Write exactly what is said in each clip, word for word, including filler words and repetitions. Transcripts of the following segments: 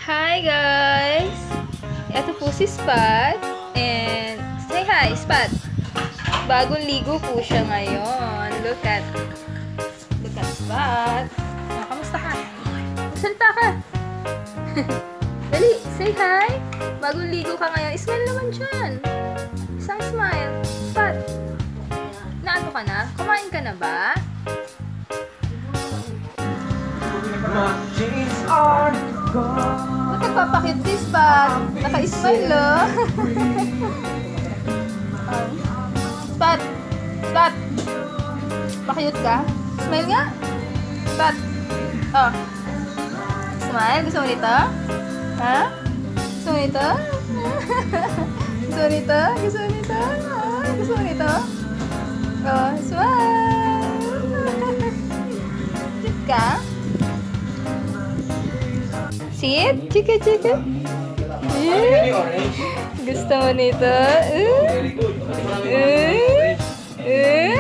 Hi guys! Ito po si Spot. And say hi, Spot! Bagong ligo po siya ngayon. Look at Look at Spot. Oh, kamusta ka? Salta ka! Dali, say hi! Bagong ligo ka ngayon. Smile naman dyan. Isang smile. Spot! Naano ka na? Kumain ka na ba? Ba't nagpapakit si Spot? Naka-smile, oh. um, Spot! Spot! Pakiyot ka? Smile nga! Spot! Oh. Smile? Gusto mo nito? Ha? Gusto mo nito? Gusto mo nito? Gusto mo nito? Ah, gusto mo nito? Oh, smile! Cute ka? Sit? Chika, chika. Eh? Gusto mo nito? Eh? Eh? Eh?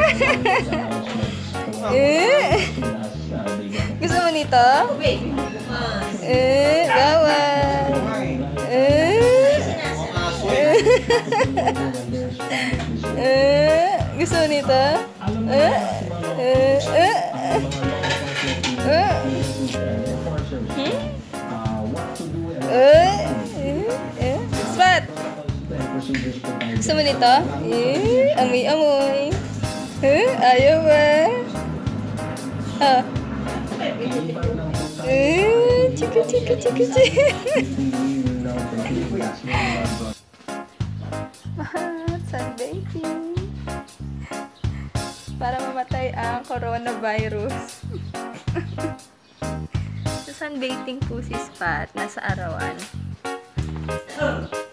Eh? Gusto mo nito? Eh? Bawal. Eh? Eh? Gusto mo nito? Eh? Eh? Eh? Eh? Hmm? Eh? Eh? Spot! Gusto mo nito? Eh? Amoy-amoy. Eh? Ayaw ba? Ah. Eh? Chika, chika, chika, chika. Sunbathing. Para mamatay ang coronavirus. Sa sunbathing po si Spot. Nasa arawan.